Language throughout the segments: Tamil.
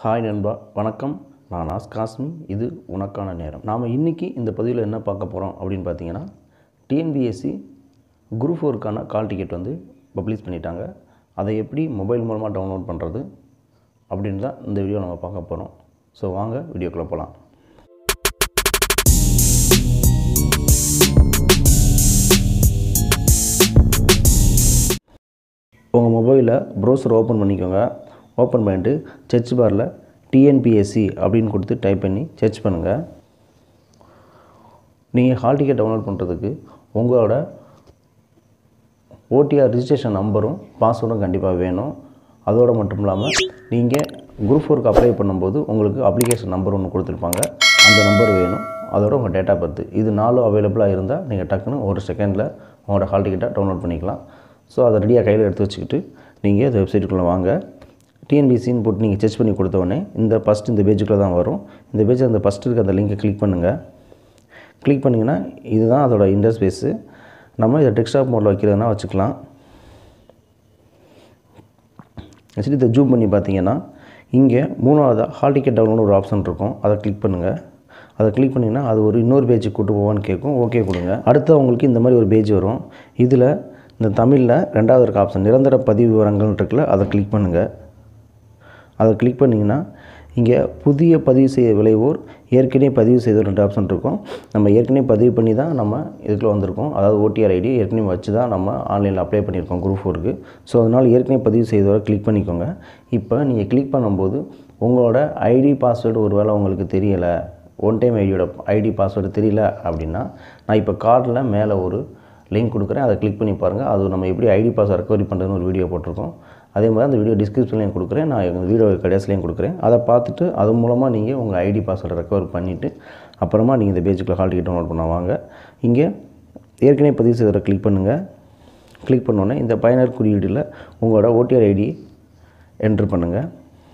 ஹாய் நண்பா, வணக்கம். நான் காஸ்மி. இது உனக்கான நேரம். நாம் இன்றைக்கி இந்த பதிவில் என்ன பார்க்க போகிறோம் அப்படின்னு பார்த்தீங்கன்னா, டிஎன்பிஎஸ்சி குரூப் 4க்கான கால் டிக்கெட் வந்து பப்ளிஷ் பண்ணிட்டாங்க. அதை எப்படி மொபைல் மூலமாக டவுன்லோட் பண்ணுறது அப்படின்னு தான் இந்த வீடியோ நம்ம பார்க்க போகிறோம். ஸோ வாங்க வீடியோக்குள்ளே போகலாம். உங்கள் மொபைலில் ப்ரௌசர் ஓப்பன் பண்ணிக்கோங்க. ஓப்பன் பண்ணிவிட்டு சர்ச் பாரில் டிஎன்பிஎஸ்சி அப்படின்னு கொடுத்து டைப் பண்ணி சர்ச் பண்ணுங்கள். நீங்கள் ஹால் டிக்கெட் டவுன்லோட் பண்ணுறதுக்கு உங்களோட ஓடிஆர் ரிஜிஸ்ட்ரேஷன் நம்பரும் பாஸ்வேர்டும் கண்டிப்பாக வேணும். அதோடு மட்டும் இல்லாமல் நீங்கள் குரூப் 4க்கு அப்ளை பண்ணும்போது உங்களுக்கு அப்ளிகேஷன் நம்பர் ஒன்று கொடுத்துருப்பாங்க, அந்த நம்பர் வேணும். அதோட உங்கள் டேட் ஆஃப் பர்த், இது 4 அவைலபிளாக இருந்தால் நீங்கள் டக்குன்னு ஒரு செகண்டில் உங்களோட ஹால் டிக்கெட்டை டவுன்லோட் பண்ணிக்கலாம். ஸோ அதை ரெடியாக கையில் எடுத்து வச்சுக்கிட்டு நீங்கள் இந்த வெப்சைட்டுக்குள்ளே வாங்க. டிஎன்பிஎஸ்சின்னு போட்டு நீங்கள் சர்ச் பண்ணி கொடுத்தோடனே இந்த பேஜுக்குள்ளே தான் வரும். இந்த பேஜில் அந்த ஃபஸ்ட்டு இருக்க அந்த லிங்கை கிளிக் பண்ணுங்கள். கிளிக் பண்ணிங்கன்னா இதுதான் அதோட இன்டர்ஃபேஸு. நம்ம இதை டெஸ்க்டாப் மோடில் வைக்கிறதுனா வச்சுக்கலாம். ஆக்சுவலி இதை ஜூம் பண்ணி பார்த்தீங்கன்னா இங்கே 3வது ஹால் டிக்கெட் டவுன்லோட் ஒரு ஆப்ஷன் இருக்கும். அதை கிளிக் பண்ணுங்கள். அதை கிளிக் பண்ணிங்கன்னா அது இன்னொரு பேஜுக்கு கூட்டு போவான்னு கேட்கும். ஓகே கொடுங்க. அடுத்து உங்களுக்கு இந்த மாதிரி ஒரு பேஜ் வரும். இதில் இந்த தமிழில் 2வது இருக்க ஆப்ஷன் நிரந்தர பதிவு விவரங்கள் இருக்குல்ல, அதை கிளிக் பண்ணுங்கள். அதை கிளிக் பண்ணிங்கன்னா இங்கே புதிய பதிவு செய்ய விளைவோர் ஏற்கனவே பதிவு செய்த 2 ஆப்ஷன் இருக்கும். நம்ம ஏற்கனவே பதிவு பண்ணி தான் நம்ம இதுக்குள்ளே வந்திருக்கோம். அதாவது ஓடிஆர் ஐடி ஏற்கனவே வச்சு தான் நம்ம ஆன்லைனில் அப்ளை பண்ணியிருக்கோம் குரூப் 4க்கு. ஸோ அதனால் ஏற்கனவே பதிவு செய்தவரை கிளிக் பண்ணிக்கோங்க. இப்போ நீங்கள் கிளிக் பண்ணும்போது உங்களோட ஐடி பாஸ்வேர்டு ஒரு வேளை உங்களுக்கு தெரியலை, ஒன் டைம் ஐடி பாஸ்வேர்டு தெரியல அப்படின்னா, நான் இப்போ கார்டில் மேலே ஒரு லிங்க் கொடுக்குறேன். அதை கிளிக் பண்ணி பாருங்கள். அது நம்ம எப்படி ஐடி பாஸ்வேர்டு ரெக்கவரி பண்ணுறதுன்னு ஒரு வீடியோ போட்டிருக்கோம். அதே மாதிரி அந்த வீடியோ டிஸ்கிரிப்ஷன்லையும் கொடுக்குறேன், நான் எங்கள் வீடியோ கடைசிலையும் கொடுக்குறேன். அதை பார்த்துட்டு அது மூலமாக நீங்கள் உங்கள் ஐடி பாஸ்வேர்டை ரெக்கவர் பண்ணிவிட்டு அப்புறமா நீங்கள் இந்த பேஜுக்குள்ளே ஹால் டிக்கெட் டவுன்லோட் பண்ண வாங்க. இங்கே ஏற்கனவே பதிவு செய்வதை கிளிக் பண்ணுங்கள். கிளிக் பண்ணோன்னே இந்த பயனர் குறியீடில் உங்களோட ஓடிஆர் ஐடி என்ட்ரு பண்ணுங்கள்.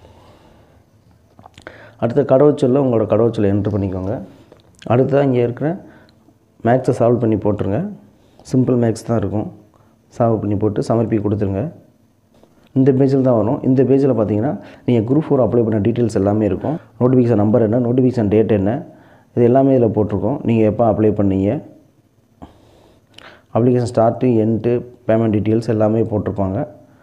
அடுத்த கடவுச்சொல்ல உங்களோட கடவுச்சொல்லை என்ட்ரு பண்ணிக்கோங்க. அடுத்ததாக இங்கே இருக்கிற மேக்ஸை சால்வ் பண்ணி போட்டுருங்க. சிம்பிள் மேக்ஸ் தான் இருக்கும். சால்வ் பண்ணி போட்டு சமர்ப்பி கொடுத்துருங்க. இந்த பேஜில் தான் வரும். இந்த பேஜில் பார்த்தீங்கன்னா நீங்கள் குரூப் 4 அப்ளை பண்ண டீட்டெயில்ஸ் எல்லாமே இருக்கும். நோட்டிஃபிகேஷன் நம்பர் என்ன, நோட்டிஃபிகேஷன் டேட் என்ன, இது எல்லாமே இதில் போட்டிருக்கோம். நீங்கள் எப்போ அப்ளை பண்ணீங்க, application start end, payment details எல்லாமே போட்டிருப்பாங்க.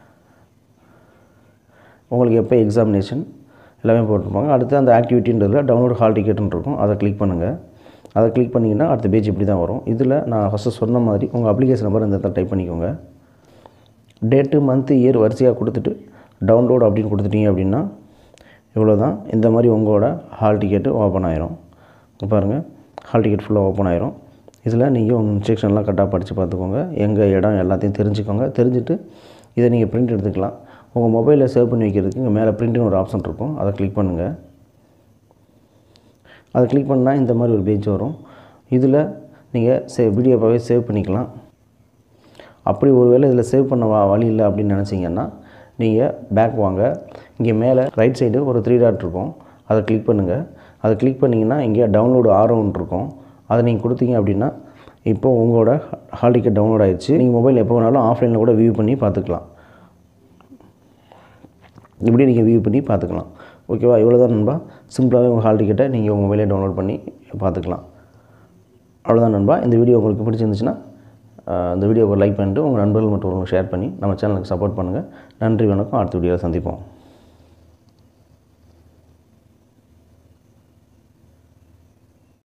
உங்களுக்கு எப்போ எக்ஸாமினேஷன் எல்லாமே போட்டிருப்பாங்க. அடுத்து அந்த ஆக்டிவிட்டின்றதில் டவுன்லோட் ஹால் டிக்கெட்டுன்னு இருக்கும். அதை கிளிக் பண்ணுங்கள். அதை கிளிக் பண்ணிங்கன்னா அடுத்த பேஜ் இப்படி தான் வரும். இதில் நான் ஃபஸ்ட்டு சொன்ன மாதிரி உங்கள் அப்ளிகேஷன் நம்பர் இந்த இடத்துல டைப் பண்ணிக்கோங்க. டேட்டு, மந்த்து, இயர் வரிசையாக கொடுத்துட்டு டவுன்லோட் அப்படின்னு கொடுத்துட்டீங்க அப்படின்னா இவ்வளோ தான். இந்த மாதிரி உங்களோட ஹால் டிக்கெட்டு ஓப்பன் ஆயிரும். பாருங்கள், ஹால் டிக்கெட் ஃபுல்லாக ஓப்பன் ஆயிரும். இதில் நீங்கள் உங்கள் இன்ஸ்ட்ரக்ஷன்லாம் கரெக்டாக படித்து பார்த்துக்கோங்க. எங்கள் இடம் எல்லாத்தையும் தெரிஞ்சுக்கோங்க. தெரிஞ்சுட்டு இதை நீங்கள் பிரிண்ட் எடுத்துக்கலாம். உங்கள் மொபைலில் சேவ் பண்ணி வைக்கிறதுக்கு இங்கே மேலே பிரிண்ட்னு ஒரு ஆப்ஷன் இருக்கும். அதை கிளிக் பண்ணுங்கள். அதை கிளிக் பண்ணால் இந்த மாதிரி ஒரு பேஜ் வரும். இதில் நீங்கள் வீடியோவாகவே சேவ் பண்ணிக்கலாம். அப்படி ஒரு வேளை இதில் சேவ் பண்ண வழி இல்லை அப்படின்னு நினச்சிங்கன்னா நீங்கள் பேக் வாங்க. இங்கே மேலே ரைட் சைடு ஒரு 3 டாட் இருக்கும். அதை கிளிக் பண்ணுங்கள். அதை கிளிக் பண்ணிங்கன்னா இங்கே டவுன்லோடு ஆரோன்னு இருக்கும். அதை நீங்கள் கொடுத்தீங்க அப்படின்னா இப்போது உங்களோட ஹால் டிக்கெட் டவுன்லோட் ஆகிடுச்சு. நீங்கள் மொபைல் எப்போ வேணாலும் ஆஃப்லைனில் கூட வியூ பண்ணி பார்த்துக்கலாம். இப்படி நீங்கள் வியூ பண்ணி பார்த்துக்கலாம். ஓகேவா? இவ்வளோ தான் நண்பா. சிம்பிளாகவே உங்கள் ஹால் டிக்கெட்டை நீங்கள் உங்கள் மொபைலே டவுன்லோட் பண்ணி பார்த்துக்கலாம். அவ்வளோதான் நண்பா. இந்த வீடியோ உங்களுக்கு பிடிச்சிருந்துச்சுன்னா இந்த வீடியோவை லைக் பண்ணிட்டு உங்கள் நண்பர்கள் மற்றும் ஷேர் பண்ணி நம்ம சேனலுக்கு சப்போர்ட் பண்ணுங்கள். நன்றி, வணக்கம். அடுத்த வீடியோவில் சந்திப்போம்.